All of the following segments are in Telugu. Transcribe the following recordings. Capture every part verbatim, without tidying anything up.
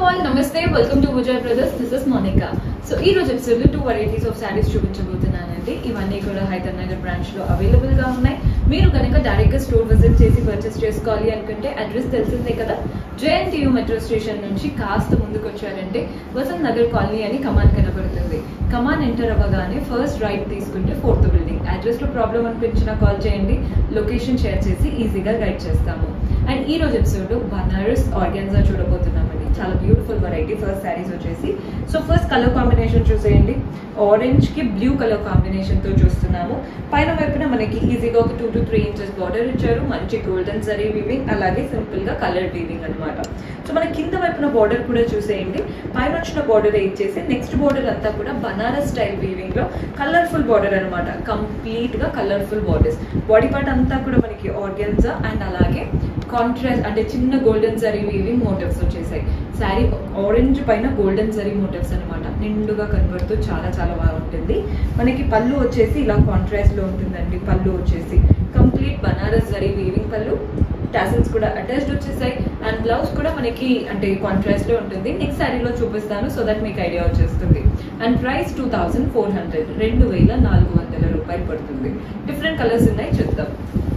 all, Namaste, welcome to Vijay Brothers. This is Monica. So, ee roju episode lo two varieties of sarees చూపించబోతున్నానండి. ఇవన్నీ కూడా హైదర్ నగర్ బ్రాంచ్ లో అవైలబుల్ గా ఉన్నాయి. మీరు కనుక డైరెక్ట్ గా స్టోర్ విజిట్ చేసి పర్చేస్ చేసుకోవాలి అనుకుంటే అడ్రస్ తెలిసిందే కదా. జేఎన్టీయూ మెట్రో స్టేషన్ నుంచి కాస్త ముందుకు వచ్చారంటే వసంత్ నగర్ కాలనీ అని కమాన్ కనబడుతుంది. కమాన్ ఎంటర్ అవ్వగానే ఫస్ట్ రైట్ తీసుకుంటే ఫోర్త్ బిల్డింగ్. అడ్రస్ లో ప్రాబ్లం అనిపించినా కాల్ చేయండి, లొకేషన్ షేర్ చేసి ఈజీగా గైడ్ చేస్తాము. అండ్ ఈ రోజు ఎపిసోడ్ లో బనారస్ ఆర్గాన్జా చూడబోతున్నామండి. చాలా బ్యూటిఫుల్ వెరైటీ. ఫస్ట్ శారీస్ వచ్చేసి సో ఫస్ట్ కలర్ కాంబినేషన్ చూసేయండి. ఆరెంజ్ కి బ్లూ కలర్ కాంబినేషన్ తో చూస్తున్నాము. పైన వైపున మనకి ఈజీగా ఒక two to three inches border ఇచ్చారు. మంచి గోల్డెన్ జరీ వీవింగ్, అలాగే సింపుల్ గా కలర్ వీవింగ్ అనమాట. సో మన కింద వైపున బార్డర్ కూడా చూసేయండి. పైన వచ్చిన బార్డర్ ఇచ్చేసి నెక్స్ట్ బార్డర్ అంతా కూడా బనారస్ స్టైల్ వీవింగ్ లో కలర్ఫుల్ బార్డర్ అనమాట. కంప్లీట్ గా కలర్ఫుల్ బార్డర్స్. బాడీ పార్ట్ అంతా కూడా మనకి ఆర్గాన్జా అండ్ అలాగే కాంట్రాస్ట్ అంటే చిన్న గోల్డెన్ జరీ వీవింగ్ మోటివ్స్ వచ్చేసాయి. శారీ ఆరెంజ్ పైన గోల్డెన్ జరీ మోటివ్స్ అనమాట. నిండుగా కనబడుతూ చాలా చాలా బాగుంటుంది. మనకి పళ్ళు వచ్చేసి ఇలా కాంట్రాస్ట్ లో ఉంటుందండి. పళ్ళు వచ్చేసి కంప్లీట్ బనారస్ జరీ వీవింగ్ పళ్ళు, టాసిల్స్ కూడా అటాచ్డ్ వచ్చేసాయి. అండ్ బ్లౌజ్ కూడా మనకి అంటే కాంట్రాస్ట్ లో ఉంటుంది. నెక్స్ట్ శారీలో చూపిస్తాను సో దట్ మీకు ఐడియా వచ్చేస్తుంది. And price two thousand four hundred రెండు వేల నాలుగు వందల రూపాయలు పడుతుంది. డిఫరెంట్ కలర్స్ ఉన్నాయి, చూద్దాం.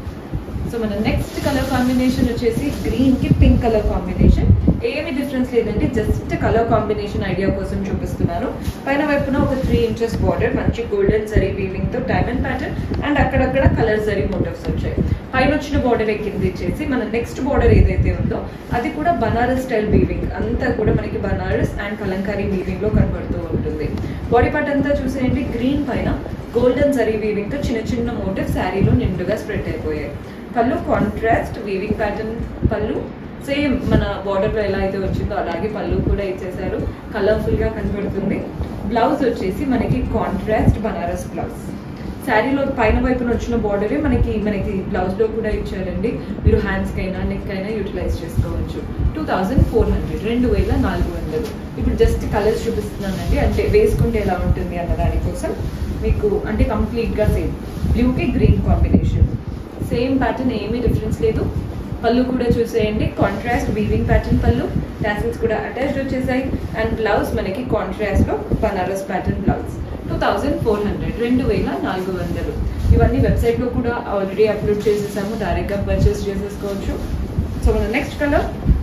సో మన నెక్స్ట్ కలర్ కాంబినేషన్ వచ్చేసి గ్రీన్ కి పింక్ కలర్ కాంబినేషన్. ఏమి డిఫరెన్స్ లేదండి, జస్ట్ కలర్ కాంబినేషన్ ఐడియా కోసం చూపిస్తున్నాను. పైన వైపున ఒక త్రీ ఇంచెస్ బార్డర్, మంచి గోల్డెన్ జరీ వీవింగ్ తో డైమండ్ ప్యాటర్న్ అండ్ అక్కడక్కడ కలర్ జరీ మోటివ్స్ వచ్చాయి. పైన వచ్చిన బార్డర్ కింద ఇచ్చేసి మన నెక్స్ట్ బార్డర్ ఏదైతే ఉందో అది కూడా బనారస్ స్టైల్ వీవింగ్. అంతా కూడా మనకి బనారస్ అండ్ కలంకారీ వీవింగ్ లో కనబడుతూ ఉంటుంది. బాడీ పార్ట్ అంతా చూసేయండి. గ్రీన్ పైన గోల్డెన్ జరీ వీవింగ్ తో చిన్న చిన్న మోటివ్ శారీలో నిండుగా స్ప్రెడ్ అయిపోయాయి. పళ్ళు కాంట్రాస్ట్ వీవింగ్ ప్యాటర్న్ పళ్ళు, సేమ్ మన బార్డర్ లో ఎలా అయితే వచ్చిందో అలాగే పళ్ళు కూడా ఇచ్చేసారు. కలర్ఫుల్ గా కనబడుతుంది. బ్లౌజ్ వచ్చేసి మనకి కాంట్రాస్ట్ బనారస్ బ్లౌజ్. శారీలో పైన వైపున వచ్చిన బార్డరే మనకి మనకి బ్లౌజ్ లో కూడా ఇచ్చారండి. మీరు హ్యాండ్స్ కైనా నెక్ అయినా యూటిలైజ్ చేసుకోవచ్చు. టూ థౌజండ్ ఫోర్ హండ్రెడ్ రెండు వేల నాలుగు వందలు. ఇప్పుడు జస్ట్ కలర్స్ చూపిస్తున్నానండి, అంటే వేసుకుంటే ఎలా ఉంటుంది అన్న దానికోసం. మీకు అంటే కంప్లీట్ గా సేమ్ బ్లూకి గ్రీన్ కాంబినేషన్, సేమ్ ప్యాటర్న్, ఏమీ డిఫరెన్స్ లేదు. పళ్ళు కూడా చూసేయండి. కాంట్రాస్ట్ వీవింగ్ ప్యాటర్న్ పళ్ళు, టాసిల్స్ కూడా అటాచ్డ్ వచ్చేసాయి. అండ్ బ్లౌజ్ మనకి కాంట్రాస్ట్ లో Banaras pattern blouse. Two thousand four hundred రెండు వేల నాలుగు వందలు. ఇవన్నీ వెబ్సైట్ లో కూడా ఆల్రెడీ అప్లోడ్ చేసేసాము, డైరెక్ట్ గా పర్చేస్ చేసేసుకోవచ్చు. సో మన next colour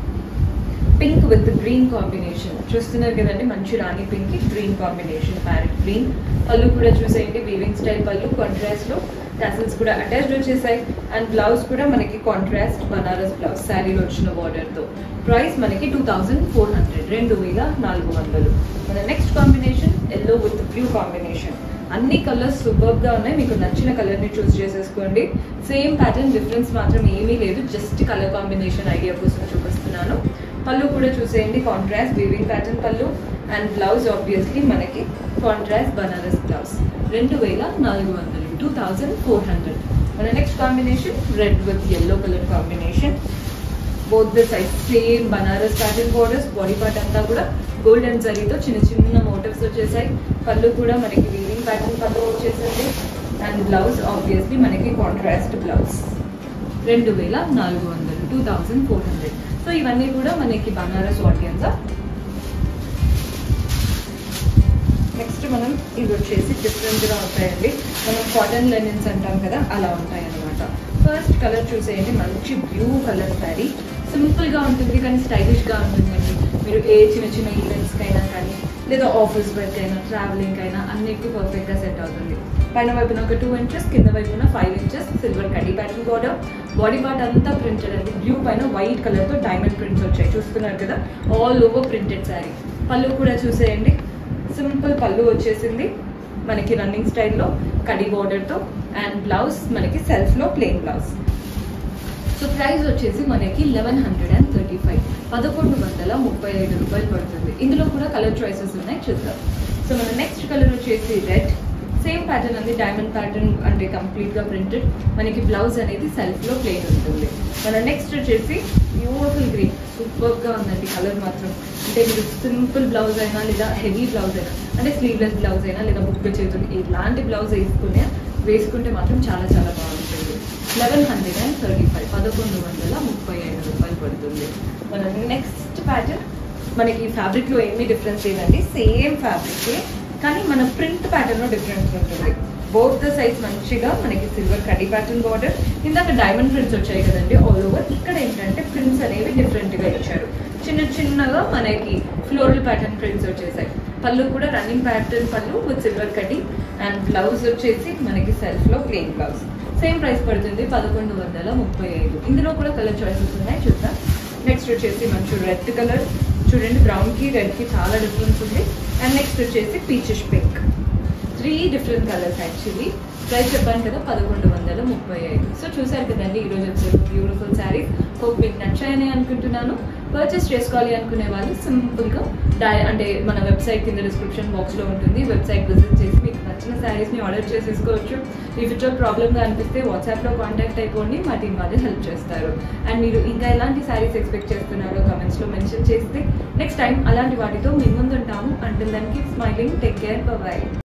pink with green combination చూస్తున్నారు కదండి. మంచి రాణి పింక్ కి గ్రీన్ కాంబినేషన్, ప్యారెట్ గ్రీన్. పళ్ళు కూడా చూసేయండి. వీవింగ్ స్టైల్ పళ్ళు, కాంట్రాస్ట్ లో టాసిల్స్ కూడా అటాచ్డ్ వచ్చేసాయి. అండ్ బ్లౌజ్ కూడా మనకి కాంట్రాస్ట్ బనారస్ బ్లౌజ్ శారీలో వచ్చిన బార్డర్ తో. ప్రైస్ మనకి టూ థౌజండ్ ఫోర్ హండ్రెడ్ రెండు వేల నాలుగు వందలు. మన next combination yellow with blue combination. అన్ని కలర్స్ సూపర్ గా ఉన్నాయి. మీకు నచ్చిన కలర్ ని చూస్ చేసేసుకోండి. సేమ్ ప్యాటర్న్, డిఫరెన్స్ మాత్రం ఏమీ లేదు. జస్ట్ కలర్ కాంబినేషన్ ఐడియా కోసం చూపిస్తున్నాను. పళ్ళు కూడా చూసేయండి. కాంట్రాస్ట్ వీవింగ్ ప్యాటర్న్ పళ్ళు అండ్ బ్లౌజ్ ఆబ్వియస్లీ మనకి కాంట్రాస్ట్ బనారస్ బ్లౌజ్. రెండు వేల నాలుగు వందలు టూ థౌజండ్ ఫోర్ హండ్రెడ్. మన next combination red with yellow colour combination. Both the side same Banaras pattern borders. Body part అంతా కూడా గోల్డెన్ జరీతో చిన్న చిన్న మోటివ్స్ వచ్చేసాయి. పళ్ళు కూడా మనకి వీవింగ్ ప్యాటర్న్ పళ్ళు వచ్చేసింది. అండ్ బ్లౌజ్ ఆబ్వియస్లీ మనకి కాంట్రాస్ట్ బ్లౌజ్. రెండు వేల నాలుగు వందలు two thousand four hundred. So ఇవన్నీ కూడా మనకి బనారస్ ఆర్గాన్జా. నెక్స్ట్ మనం ఇది వచ్చేసి డిఫరెంట్గా ఉంటాయండి. మనం కాటన్ లెనిన్స్ అంటాం కదా, అలా ఉంటాయి అనమాట. ఫస్ట్ కలర్ చూసేయండి. మంచి బ్లూ కలర్ శారీ. సింపుల్గా ఉంటుంది కానీ స్టైలిష్గా ఉంటుందండి. మీరు ఏ చిన్న చిన్న ఈవెంట్స్కి అయినా కానీ లేదా ఆఫీస్ వర్క్ అయినా ట్రావెలింగ్ అయినా అన్నిటికీ పర్ఫెక్ట్గా సెట్ అవుతుంది. పైన వైపున ఒక టూ ఇంచెస్, కింద వైపున ఫైవ్ ఇంచెస్ సిల్వర్ కడీ ప్యాటర్న్ బార్డర్. బాడీ పార్ట్ అంతా ప్రింటెడ్ అండి. బ్లూ పైన వైట్ కలర్తో డైమండ్ ప్రింట్స్ వచ్చాయి. చూస్తున్నారు కదా, ఆల్ ఓవర్ ప్రింటెడ్ శారీ. పళ్ళు కూడా చూసేయండి. సింపుల్ పళ్ళు వచ్చేసింది మనకి రన్నింగ్ స్టైల్లో కడీ బార్డర్తో. అండ్ బ్లౌజ్ మనకి సెల్ఫ్లో ప్లెయిన్ బ్లౌజ్. సో ప్రైస్ వచ్చేసి మనకి eleven hundred and thirty five పదకొండు వందల ముప్పై ఐదు రూపాయలు పడుతుంది. ఇందులో కూడా కలర్ చాయిసెస్ ఉన్నాయి, చూద్దాం. సో మన నెక్స్ట్ కలర్ వచ్చేసి రెడ్. సేమ్ ప్యాటర్న్ అనేది డైమండ్ ప్యాటర్న్ అంటే కంప్లీట్గా ప్రింటెడ్. మనకి బ్లౌజ్ అనేది సెల్ఫ్లో ప్లెయిన్ ఉంటుంది. మన నెక్స్ట్ వచ్చేసి బ్యూటిఫుల్ గ్రీన్. సూపర్గా ఉందండి కలర్ మాత్రం. అంటే మీరు సింపుల్ బ్లౌజ్ అయినా లేదా హెవీ బ్లౌజ్ అయినా అంటే స్లీవ్లెస్ బ్లౌజ్ అయినా లేదా బుక్క చేతులు ఇలాంటి బ్లౌజ్ వేసుకునే వేసుకుంటే మాత్రం చాలా చాలా బాగుంటుంది. Eleven hundred and thirty five పదకొండు వందల ముప్పై ఐదు రూపాయలు పడుతుంది. మన నెక్స్ట్ ప్యాటర్న్ మనకి ఫ్యాబ్రిక్ లో ఏమీ డిఫరెన్స్ లేదండి, సేమ్ ఫ్యాబ్రిక్ కానీ మన ప్రింట్ ప్యాటర్న్ లో డిఫరెన్స్ ఉంటుంది. బోత్ ద సైజ్ మంచిగా మనకి సిల్వర్ కడ్డీ ప్యాటర్న్ బార్డర్, ఇందాక డైమండ్ ప్రింట్స్ వచ్చాయి కదండి ఆల్ ఓవర్. ఇక్కడ ఏంటంటే ప్రింట్స్ అనేవి డిఫరెంట్ గా ఇచ్చారు, చిన్న చిన్నగా మనకి ఫ్లోరల్ ప్యాటర్న్ ప్రింట్స్ వచ్చేసాయి. పళ్ళు కూడా రన్నింగ్ ప్యాటర్న్ పళ్ళు విత్ సిల్వర్ కడ్డీ అండ్ బ్లౌజ్ వచ్చేసి మనకి సెల్ఫ్ లో ప్లెయిన్ బ్లౌజ్. సేమ్ ప్రైస్ పడుతుంది పదకొండు వందల ముప్పై ఐదు. ఇందులో కూడా కలర్ చాయిసెస్ ఉన్నాయి, చూద్దాం. నెక్స్ట్ వచ్చేసి మంచి రెడ్ కలర్ చూడండి, బ్రౌన్ కి రెడ్ కి చాలా డిఫరెన్స్ ఉంది. అండ్ నెక్స్ట్ వచ్చేసి peachish pink. Three different colours actually. Price చెప్పాను కదా పదకొండు వందల ముప్పై ఐదు. సో చూసారు కదండి ఈరోజు వచ్చేసి బ్యూటిఫుల్ శారీస్. హోప్ మీకు నచ్చాయని అనుకుంటున్నాను. పర్చేస్ చేసుకోవాలి అనుకునే వాళ్ళు సింపుల్గా డై అంటే మన వెబ్సైట్ కింద డిస్క్రిప్షన్ బాక్స్లో ఉంటుంది, వెబ్సైట్ విజిట్ చేసి మీకు నచ్చిన శారీస్ని ఆర్డర్ చేసేసుకోవచ్చు. ఈ ఫ్యూచర్ ప్రాబ్లమ్గా అనిపిస్తే వాట్సాప్లో కాంటాక్ట్ అయిపోండి, మా టీం వాళ్ళు హెల్ప్ చేస్తారు. అండ్ మీరు ఇంకా ఎలాంటి శారీస్ ఎక్స్పెక్ట్ చేస్తున్నారో కమెంట్స్లో మెన్షన్ చేస్తే నెక్స్ట్ టైం అలాంటి వాటితో మీ ముందు ఉంటాము. Until then keep smiling, take care, bye by.